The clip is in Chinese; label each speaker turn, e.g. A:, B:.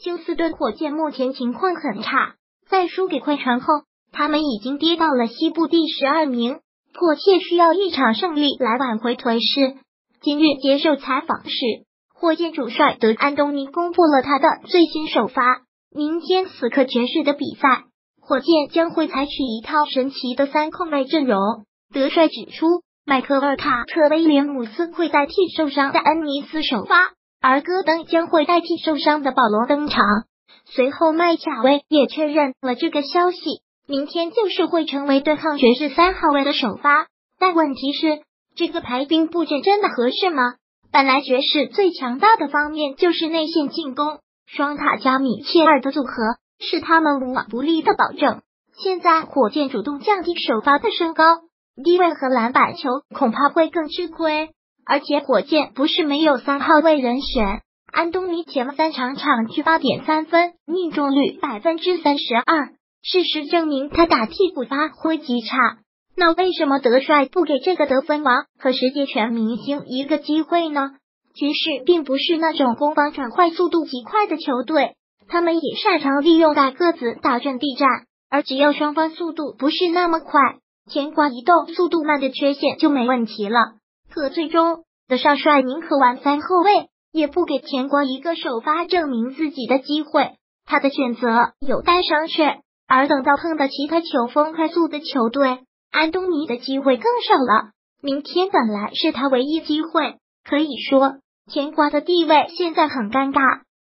A: 休斯顿火箭目前情况很差，在输给快船后，他们已经跌到了西部第12名，迫切需要一场胜利来挽回颓势。今日接受采访时，火箭主帅德安东尼公布了他的最新首发。明天死磕爵士的比赛，火箭将会采取一套神奇的3控卫阵容。德帅指出，迈克尔·卡特威廉姆斯会代替受伤的恩尼斯首发，而戈登将会代替受伤的保罗登场。随后麦卡威也确认了这个消息，明天就是会成为对抗爵士3号位的首发。但问题是，这个排兵布阵真的合适吗？本来爵士最强大的方面就是内线进攻，双塔加米切尔的组合是他们无往不利的保证。现在火箭主动降低首发的身高，低位和篮板球恐怕会更吃亏。而且火箭不是没有3号位人选，安东尼前3场场均 8.3 分，命中率 32%。事实证明他打替补发挥极差。那为什么德帅不给这个得分王和世界全明星一个机会呢？爵士并不是那种攻防转换速度极快的球队，他们也擅长利用大个子打阵地战，而只要双方速度不是那么快，甜瓜移动速度慢的缺陷就没问题了。可最终德少帅宁可玩3后卫，也不给甜瓜一个首发证明自己的机会，他的选择有待商榷。而等到碰到其他球风快速的球队，安东尼的机会更少了。明天本来是他唯一机会，可以说甜瓜的地位现在很尴尬。